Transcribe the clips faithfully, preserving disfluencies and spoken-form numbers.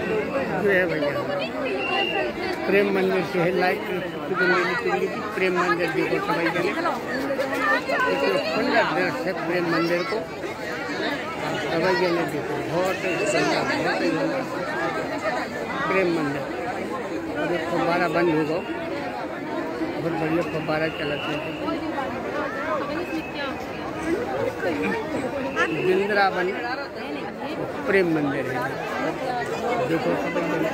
जो है भैया प्रेम मंदिर से है लाइट की प्रेम मंदिर देखो सभी जने सुंदर दृश्य है प्रेम मंदिर को सभी जने देखो बहुत प्रेम मंदिर। अब एक फव्वारा बंद हो गया, बहुत बढ़िया फव्वारा चलते हैं। वृंदावन प्रेम मंदिर है देखो सभी जने।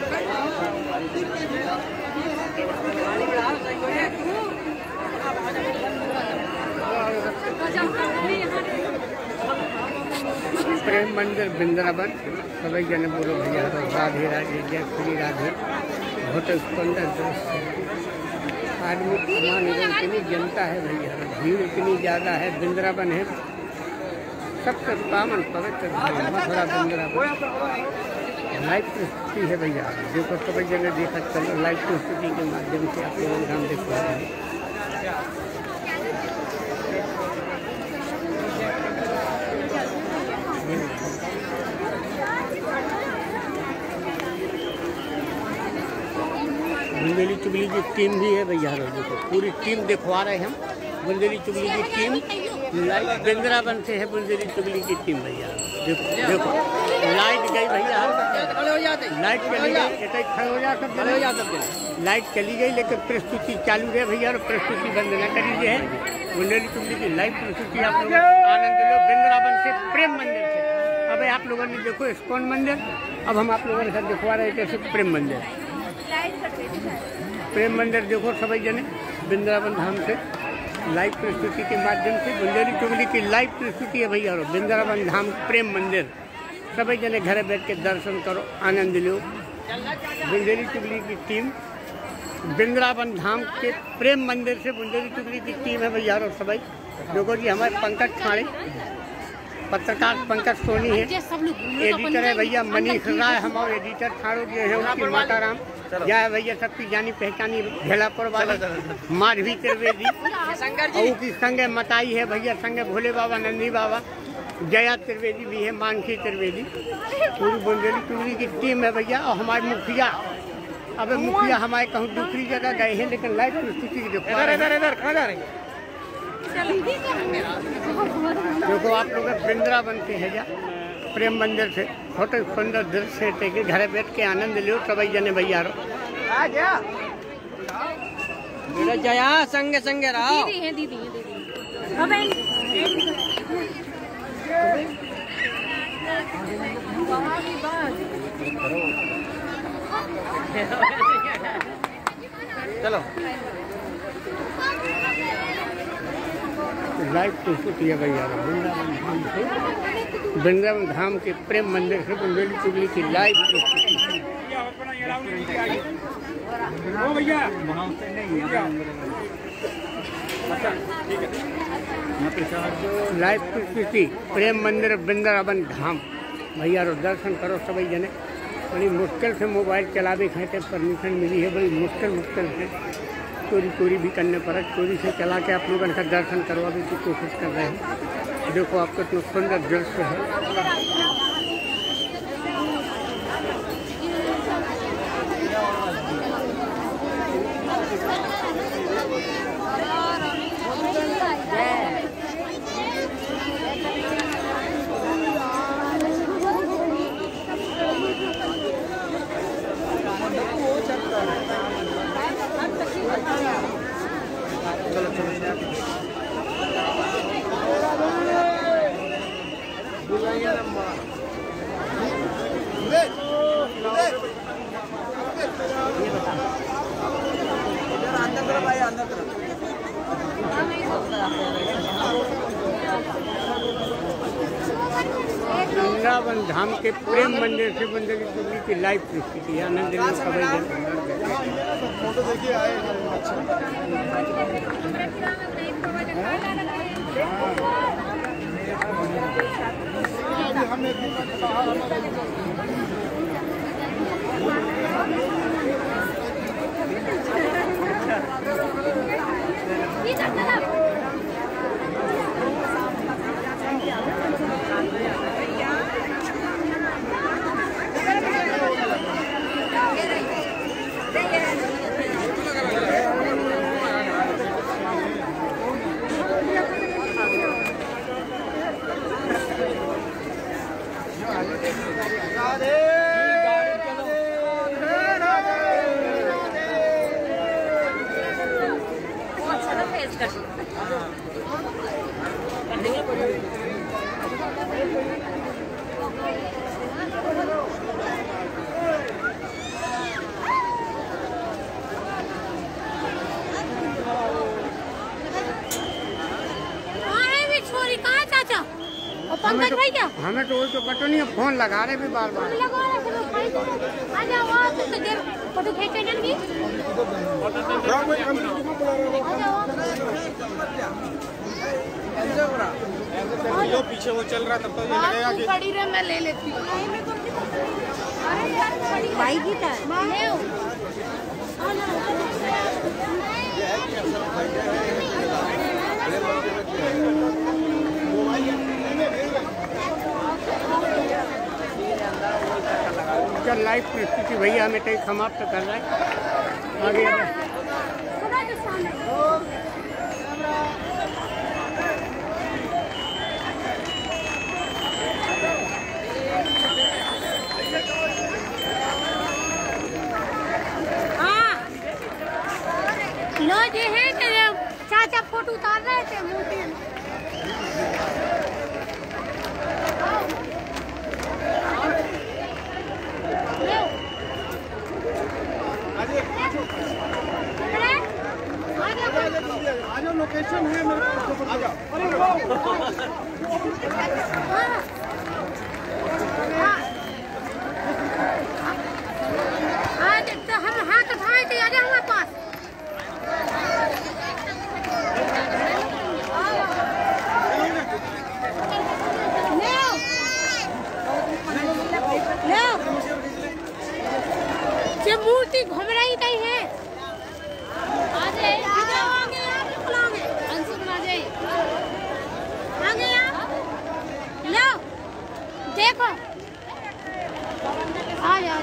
प्रेम मंदिर वृंदावन सभी जने बोलो भैया राधे राधे जय श्री राधे। बहुत सुंदर दृश्य है। आदमी समान इतनी जनता है भैया, भीड़ इतनी ज़्यादा है। वृंदावन है सबसे पावन पवित्र मथुरा वृंदावन। लाइव प्रस्तुति है भैया देखो सभी जगह देखा चलो लाइव प्रस्तुति के माध्यम से आप लोग हम देख पा रहे हैं। बुंदेली चुगली की टीम भी है भैया देखो पूरी टीम दिखवा रहे हैं हम। बुंदेली चुगली की टीम लाइट वृंदावन से है। बुंदेली चुगली की टीम भैया देखो देखो लाइट गई भैया, लाइट चली गई खड़े हो जा सब खड़े हो जा सब लाइट चली गई लेकिन प्रस्तुति चालू है भैया और प्रस्तुति बंद न करी है। बुंदेली चुगली की लाइव प्रस्तुति आप लोग आनंद लो वृंदावन से प्रेम मंदिर से। अब आप लोगों ने देखो इस्कॉन मंदिर, अब हम आप लोगों के साथ दिखवा रहे थे प्रेम मंदिर। प्रेम मंदिर देखो सभी जने वृंदावन धाम से लाइव प्रस्तुति के माध्यम से बुंदेली चुगली की लाइव प्रस्तुति है भैया। वृंदावन धाम प्रेम मंदिर सभी जने घर बैठ के दर्शन करो आनंद लो। बुंदेली चुगली की टीम वृंदावन धाम के प्रेम मंदिर से बुंदेली चुगली की टीम है भैया। सभी देखो जी हमारे पंकज ठाणे पत्रकार पंकज सोनी है, एडिटर है भैया मनीष राय हमारे एडिटर ठाणो जो है उनकी माता राम जय है भैया सबकी जानी पहचानी भेलापुर वाला माधवी त्रिवेदी की संगे मताई है भैया, संगे भोले बाबा नंदी बाबा जया त्रिवेदी भी है, मानसी त्रिवेदी। पूरी बुंदेली चुगली की टीम है भैया। और हमारे मुखिया अब मुखिया हमारे कहूँ दूसरी जगह गए हैं लेकिन लाइव प्रस्तुति देखो आप लोग वृंदावन से है जा प्रेम मंदिर से बहुत सुंदर दृश्य है के घर बैठ के आनंद लो सभी जने भैया। जया संगे संगे रहो दीदी है दीदी है दीदी चलो लाइव प्रस्तुति है भैया वृंदावन धाम से वृंदावन धाम के प्रेम मंदिर से बुंदेली चुगली की लाइव प्रस्तुति। लाइव प्रस्तुति प्रेम मंदिर वृंदावन धाम भैया दर्शन करो सभी जने। बड़ी मुश्किल से मोबाइल चलावे खाते परमिशन मिली है, बड़ी मुश्किल मुश्किल से चोरी चोरी भी करने पर चोरी से चला के आप लोगों का दर्शन करवाने की कोशिश कर रहे हैं। देखो आपको इतना सुंदर दृश्य है। चलो चलो अंदर तरफ आइए अंदर तरफ। वृंदावन धाम के प्रेम मंदिर से बुंदेली चुगली की लाइव प्रस्तुति आनंद सभी फोटो देखिए आए हम हमें तो हमें तो वो तो पता नहीं, फोन लगा रहे भी बार बार। फोटो खींचे जल्दी। जो पीछे वो चल रहा तब तो ये लगेगा कि पड़ी रहे, मैं ले लेती हूँ। भाई की था चल लाइव प्रस्तुति भैया हमें कहीं समाप्त कर रहा है आगे। लो ये है तेरे चाचा फोटो उतार रहे थे मोटे। आज लोकेशन है मेरे पास, आ जाओ। आज तो हम हाथ उठाए थे, आजा हमारे पास। ये मूर्ति घूम रही कहीं है। आगे आगे आगे आगे अंशुल आ जाइए, आगे आप लो देखो, आ जाओ।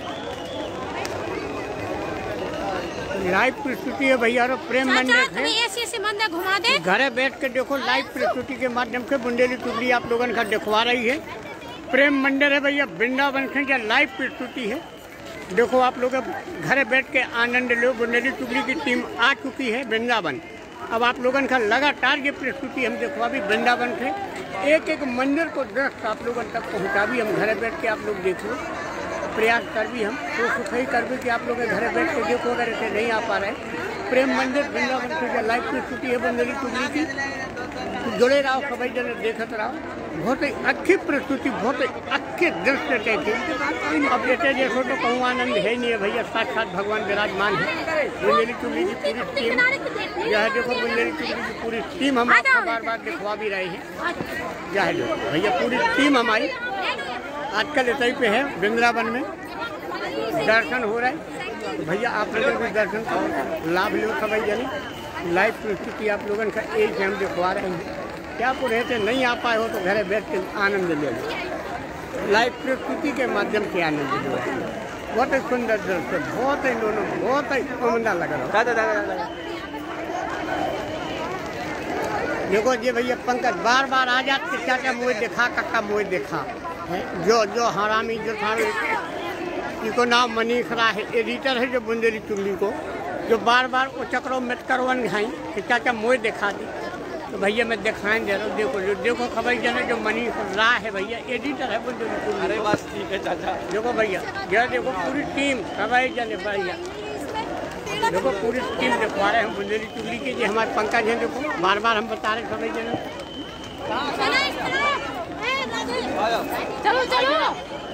लाइव प्रस्तुति है भैया और प्रेम मंदिर है, ऐसे ऐसे मंदिर घुमा दे। घरे बैठ के देखो लाइव प्रस्तुति के माध्यम से बुंदेली टुकड़ी आप लोगों का दिखवा रही है। प्रेम मंदिर है भैया, वृंदावन के लाइव प्रस्तुति है। देखो आप लोग घरे बैठ के आनंद लो। बुंदेली टुकड़ी की टीम आ चुकी है वृंदावन। अब आप लोगों का लगातार ये प्रस्तुति हम दिखवा भी वृंदावन के एक एक मंदिर को दृष्ट आप लोगों तक पहुँचा भी हम घरे बैठ के आप लोग देख लो। प्रयास कर भी हम कोशिश ही कर भी कि आप लोग घरे बैठ के देखो, अगर ऐसे नहीं आ पा रहे। प्रेम मंदिर वृंदावन की लाइव प्रस्तुति है बुंदेली टुकड़ी की, जुड़े रहो सभी जने देखते रहो। बहुत ही अच्छी प्रस्तुति, बहुत ही अच्छे दृश्य कहती। अब जैसे जैसो तो कहूँ आनंद है नहीं है भैया, साथ साथ भगवान विराजमान है। बुंदेली टुकड़ी की पूरी टीम यह देखो, बुंदेली टुकड़ी की पूरी टीम हम आपको बार बार दिखवा भी रहे हैं। यह देखो भैया पूरी टीम हमारी आजकल इतनी पे है वृंदावन में, दर्शन हो रहा है। तो भैया आप लोगों को दर्शन करो, लाभ लो सभी जने। लाइव प्रस्तुति आप लोगों का एक हम दिखवा रहे हैं। क्या आप रहते नहीं आ पाए हो तो घरे बैठ के आनंद ले लो, लाइव प्रस्तुति के माध्यम से आनंद लो। बहुत ही सुंदर दृश्य, बहुत ही दोनों बहुत ही उमदा लग रहा है। देखो ये भैया पंकज बार बार आ जाते, क्या क्या मुझे दिखा कक्का मुझे दिखा है। जो जो हरामी जो था इनको नाम मनीष रा है, एडिटर है जो बुंदेली टुकड़ी को, जो बार बार वो चक्रों में करवन घाई कि चाचा मुझे दिखा दी। तो भैया मैं दिखाएं दे रहा हूँ, देखो जो देखो खबर जने जो मनीष रा है भैया, एडिटर है बुंदेली टुकड़ी। अरे बस ठीक है चाचा। देखो भैया यह देखो पूरी टीम सबाई जने भैया, देखो पूरी टीम दिखवा रहे हैं बुंदेली टुकड़ी की। जो हमारे पंकज हैं देखो बार बार हम बता रहे सबाई जने। चलो चलो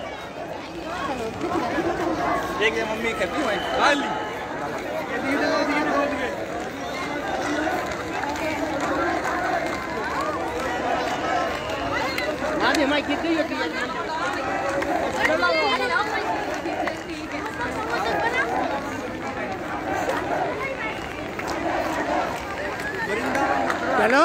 देख ले मम्मी करती है खाली। हाँ भी हमारी कितनी होती है। चलो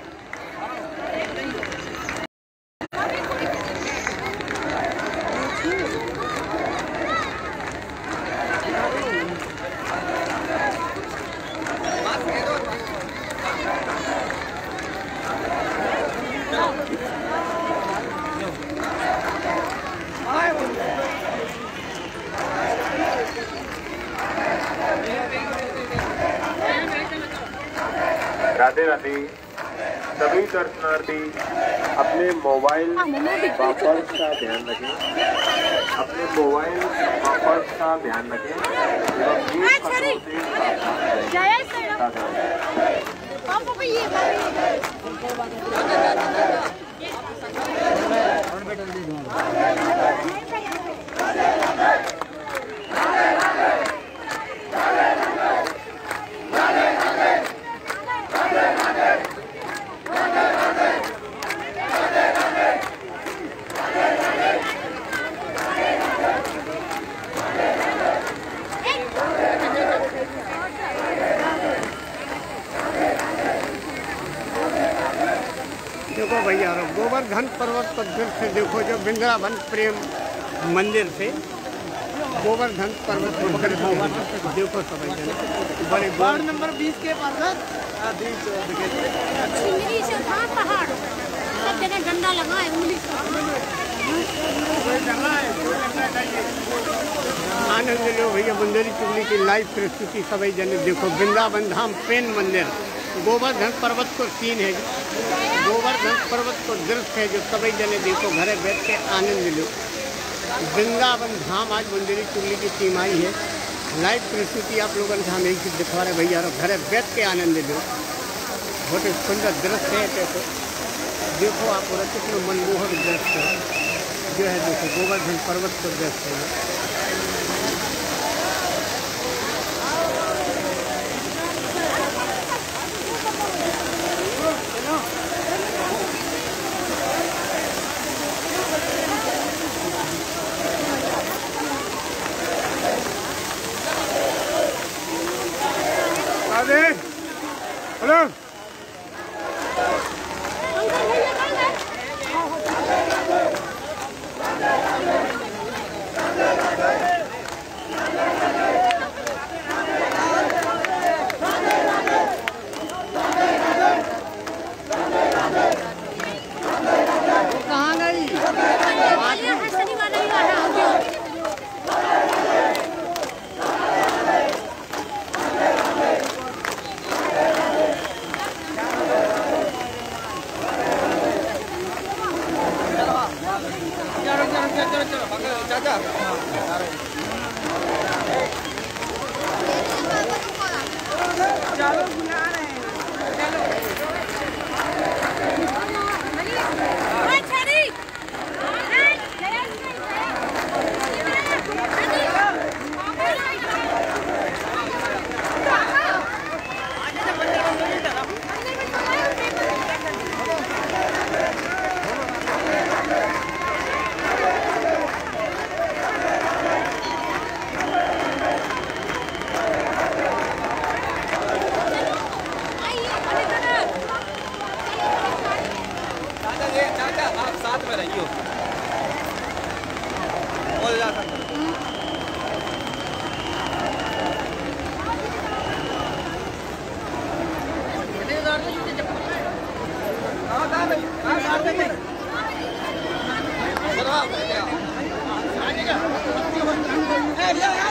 राधे राधे। सभी दर्शनार्थी अपने मोबाइल वापस का ध्यान रखें, अपने मोबाइल वापस का ध्यान रखें एवं एक खतरों से सावधान रहें। देखो भैया गोवर्धन पर्वत पर फिर से देखो जो वृंदावन प्रेम मंदिर से गोवर्धन पर्वत पर फिर से देखो सब बड़े वार्ड नंबर बीस के पास चिंगरी से था पहाड़ सब जगह डंडा लगा है उंगली से आनंद लो भैया बंदेरी चुगली की लाइव प्रस्तुति सभी जने देखो वृंदावन धाम प्रेम मंदिर गोवर्धन पर्वत को सीन है गोवर्धन पर्वत को दृश्य है जो सभी जने देखो घरे बैठ के आनंद लो। वृंदावन धाम आज बंदेरी चुगली की सीमाई है लाइव प्रस्तुति आप लोगों ने हम एक दिखा रहे भैया और घरे बैठ के आनंद लो। बहुत सुंदर दृश्य है देखो देखो आप और कितना मनमोहक दृश्य जो है देखो गोवर्धन पर्वत को दृश्य है। हेलो कहाँ गई चलो बुला रहे हैं Hey,